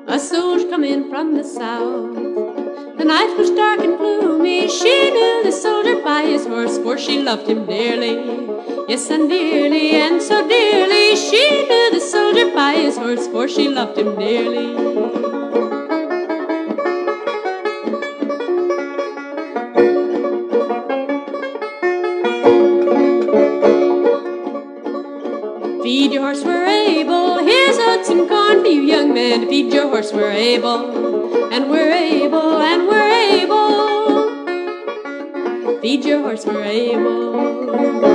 A soldier come in from the south. The night was dark and gloomy. She knew the soldier by his horse, for she loved him dearly. Yes, and dearly, and so dearly. She knew the soldier by his horse, for she loved him dearly. Feed your horse, we're able. Here's oats and corn for you young men. To feed your horse, we're able. And we're able, and we're able. Feed your horse, we're able.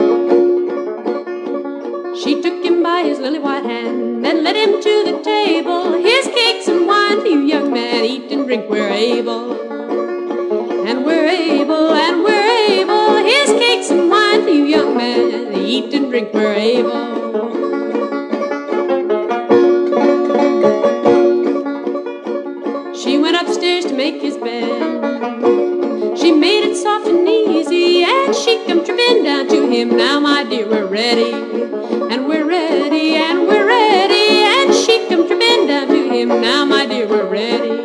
She took him by his lily white hand and led him to the table. Here's cakes and wine for you young men. Eat and drink, we're able. And we're able, and we're able. Here's cakes and wine for you young men. Eat and drink, we're able. She went upstairs to make his bed. She made it soft and easy, and she come tripping down to him. Now, my dear, we're ready, and we're ready, and we're ready. And she come tripping down to him. Now, my dear, we're ready.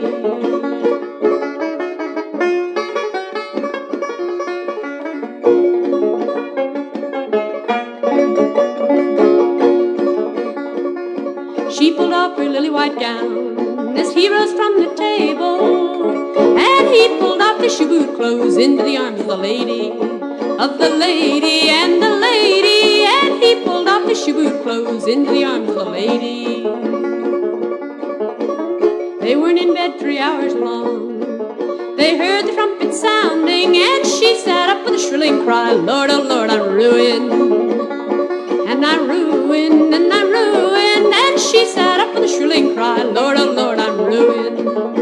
She pulled off her lily white gown as he rose from the table, and he pulled off the shoe-boot clothes into the arms of the lady, and the lady, and he pulled off the shoe-boot clothes into the arms of the lady. They weren't in bed 3 hours long. They heard the trumpet sounding, and she sat up with a shrilling cry, Lord, oh Lord, I'm ruined, and I'm ruined, and I'm ruined. And she sat up with a shrilling cry, Lord, oh Lord, I'm ruined.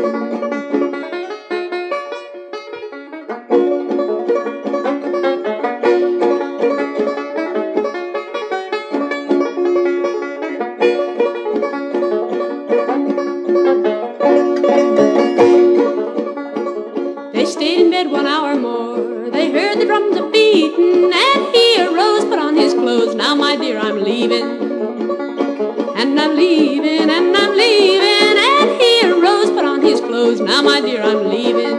They stayed in bed 1 hour more. They heard the drums a beating, and he arose, put on his clothes. Now, my dear, I'm leaving, and I'm leaving, and I'm leaving. And he arose, put on his clothes. Now, my dear, I'm leaving.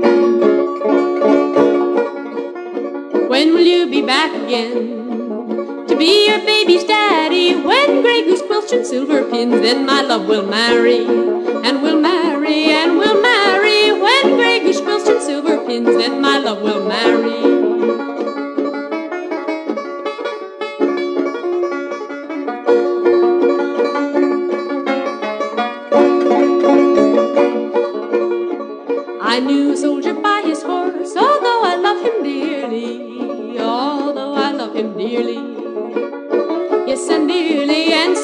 When will you be back again to be your baby's daddy? When Grey Goose, quilts, and silver pins, then my love will marry, and we'll marry, and we'll marry. When Grey Goose, quilts, and silver pins, then my love will marry. I knew a soldier by his horse, although I love him dearly, although I love him dearly. Yes, and dearly, and